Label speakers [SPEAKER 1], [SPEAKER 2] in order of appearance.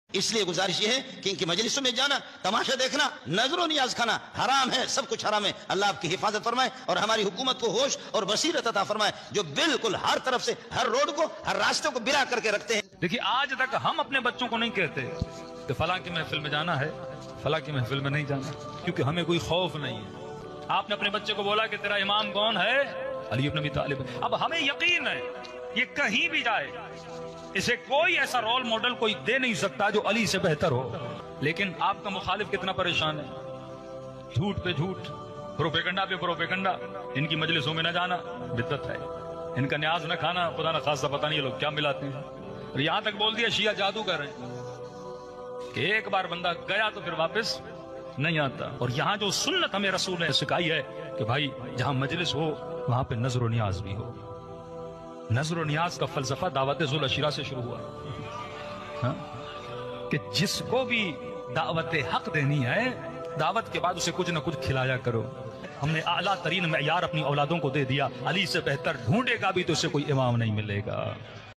[SPEAKER 1] اس لیے گزارش یہ ہے کہ ان کی مجلسوں میں جانا، تماشا دیکھنا، نظر و نیاز کھانا حرام ہے، سب کچھ حرام ہے۔ اللہ آپ کی حفاظت فرمائے اور ہماری حکومت کو ہوش اور بصیرت عطا فرمائے، جو بالکل ہر طرف سے ہر روڈ کو، ہر راستے کو بلا کر کے رکھتے ہیں۔
[SPEAKER 2] دیکھیے آج تک ہم اپنے بچوں کو نہیں کہتے کہ فلاں کی محفل میں جانا ہے، فلاں کی محفل میں نہیں جانا، کیونکہ ہمیں کوئی خوف نہیں ہے۔ آپ نے اپنے بچے کو بولا کہ تیرا امام کون ہے؟ علی بن ابی طالب۔ اب ہمیں یقین ہے یہ کہیں بھی جائے اسے کوئی ایسا رول ماڈل کوئی دے نہیں سکتا جو علی سے بہتر ہو، لیکن آپ کا مخالف کتنا پریشان ہے، جھوٹ پہ جھوٹ، پروپیگنڈا پہ پروپیگنڈا۔ ان کی مجلسوں میں نہ جانا بدعت ہے، ان کا نیاز نہ کھانا خدا نہ خاصہ پتہ نہیں یہ لوگ کیا ملاتے ہیں، اور یہاں تک بول دیا شیعہ جادو کر رہے ہیں کہ ایک بار بندہ گیا تو پھر واپس نہیں آتا۔ اور یہاں جو سنت ہمیں رسول نے سکھائی ہے کہ بھائی جہاں مجلس ہو وہاں پہ نظر و نیاز بھی ہو۔ نظر و نیاز کا فلسفہ دعوت ذو العشرہ سے شروع ہوا کہ جس کو بھی دعوت حق دینی ہے دعوت کے بعد اسے کچھ نہ کچھ کھلایا کرو۔ ہم نے اعلیٰ ترین معیار اپنی اولادوں کو دے دیا، علی سے بہتر ڈھونڈے گا بھی تو اسے کوئی امام نہیں ملے گا۔